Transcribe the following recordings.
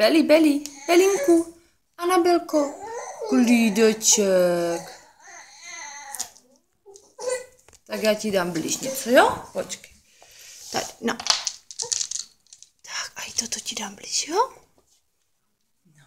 Belinku, Anabelko, klídeček. Tak já ti dám bližnice, jo? Počkej. Tady, no. Tak a i toto ti dám blíž, jo? No.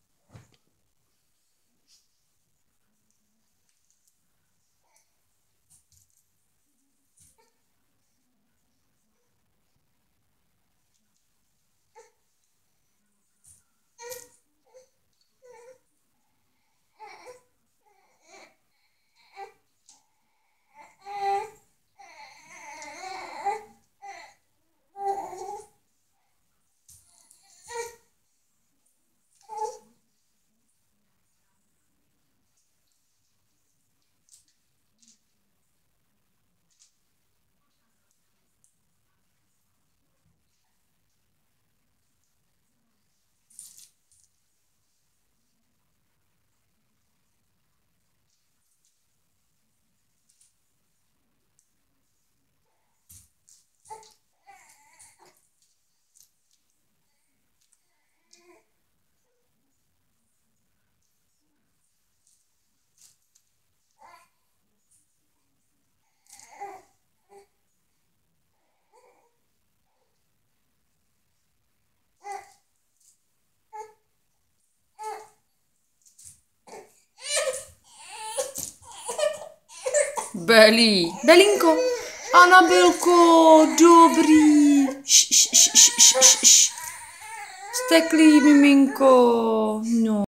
Belinko, Anabelko, dobrý. Steklý miminko, no.